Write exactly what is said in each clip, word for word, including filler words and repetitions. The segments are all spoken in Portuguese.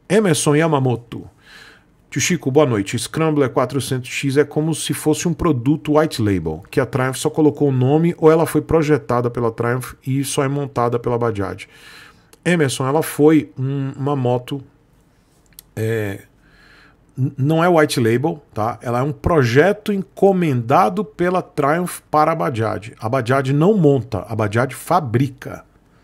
Emerson Yamamoto. Tio Chico, boa noite. Scrambler quatrocentos X é como se fosse um produto white label, que a Triumph só colocou o nome ou ela foi projetada pela Triumph e só é montada pela Bajaj. Emerson, ela foi um, uma moto... É, não é white label, tá? Ela é um projeto encomendado pela Triumph para a Bajaj. A Bajaj não monta, a Bajaj fabrica.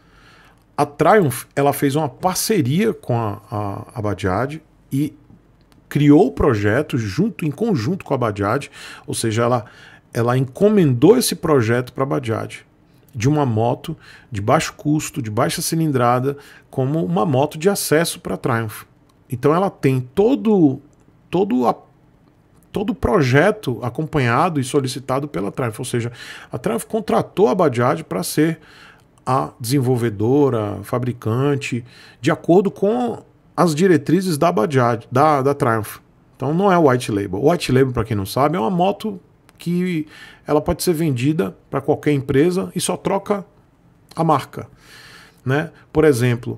A Triumph, ela fez uma parceria com a, a, a Bajaj e criou o projeto junto, em conjunto com a Bajaj, ou seja, ela, ela encomendou esse projeto para a Bajaj, de uma moto de baixo custo, de baixa cilindrada, como uma moto de acesso para a Triumph. Então ela tem todo todo a, todo o projeto acompanhado e solicitado pela Triumph, ou seja, a Triumph contratou a Bajaj para ser a desenvolvedora, fabricante, de acordo com as diretrizes da Bajaj, da, da Triumph. Então não é o white label. O white label, para quem não sabe, é uma moto que ela pode ser vendida para qualquer empresa e só troca a marca, né? Por exemplo,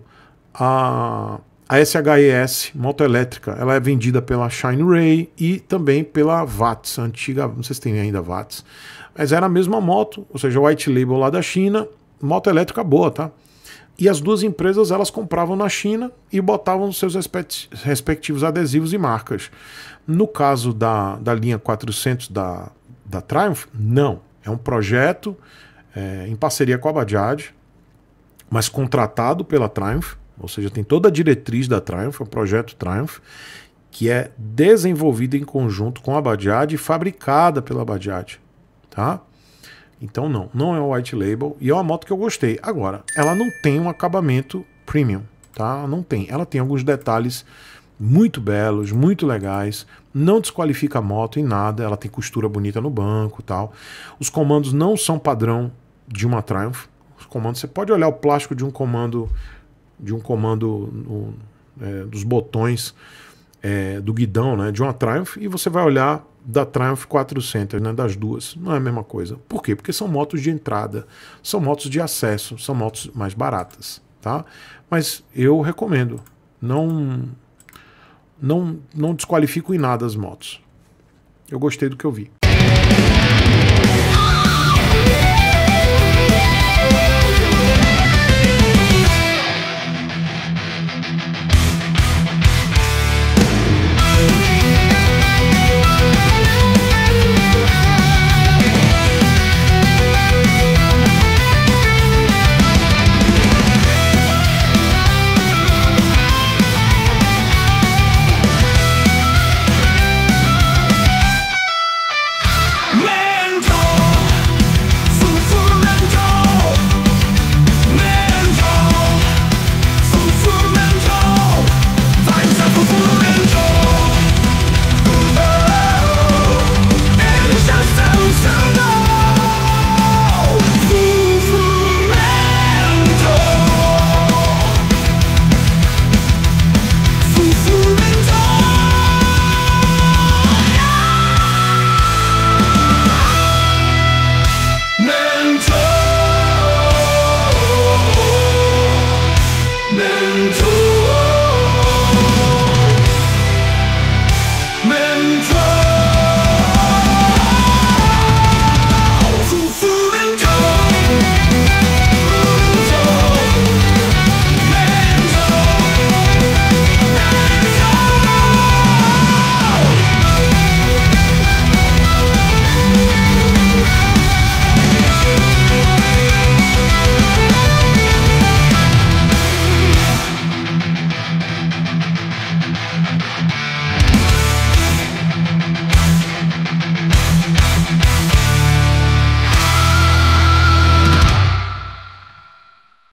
a, a S H E S, moto elétrica, ela é vendida pela Shine Ray e também pela Watts, a antiga, não sei se tem ainda Watts, mas era a mesma moto, ou seja, o white label lá da China, moto elétrica boa, tá? E as duas empresas, elas compravam na China e botavam os seus respectivos adesivos e marcas. No caso da, da linha quatrocentos da, da Triumph, não. É um projeto é, em parceria com a Bajaj, mas contratado pela Triumph, ou seja, tem toda a diretriz da Triumph, é um projeto Triumph, que é desenvolvido em conjunto com a Bajaj e fabricada pela Bajaj, tá? Então não, não é o white label e é uma moto que eu gostei. Agora, ela não tem um acabamento premium, tá? Não tem. Ela tem alguns detalhes muito belos, muito legais, não desqualifica a moto em nada, ela tem costura bonita no banco e tal. Os comandos não são padrão de uma Triumph. Os comandos, você pode olhar o plástico de um comando, de um comando no, é, dos botões é, do guidão, né, de uma Triumph, e você vai olhar da Triumph quatrocentos, né, das duas. Não é a mesma coisa. Por quê? Porque são motos de entrada, são motos de acesso, são motos mais baratas, tá? Mas eu recomendo. Não, não, não desqualifico em nada as motos. Eu gostei do que eu vi.